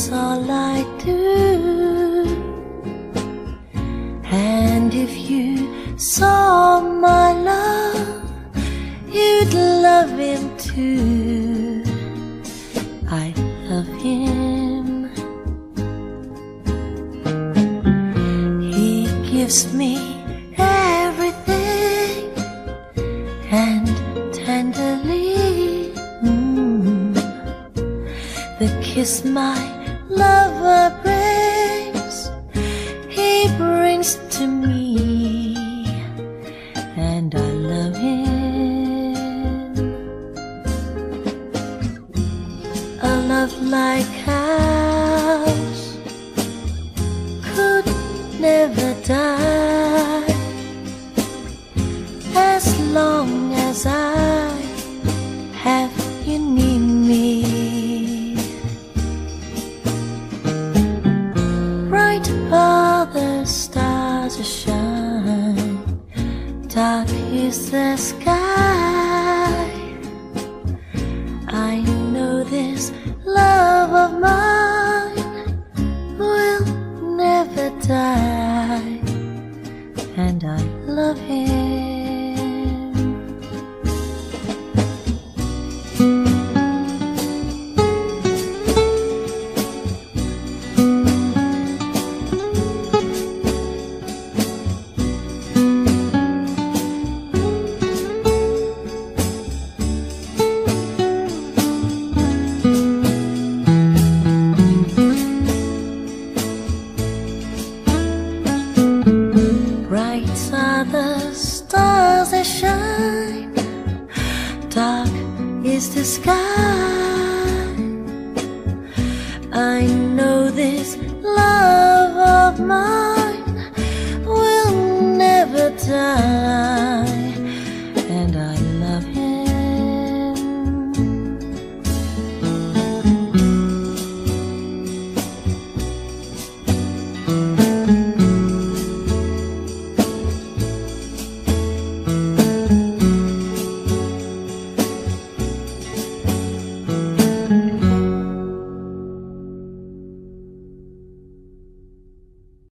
that's all I do. And if you saw my love, you'd love him too. I love him. He gives me everything, and tenderly the kiss my lover brings, he brings to me, and I love him. A love like ours could never die, as long as I have you near me. Bright are the stars that shine, dark is the sky. I know this love of mine will never die, and I love him. Bright are the stars that shine, dark is the sky. I know this love of mine will never die.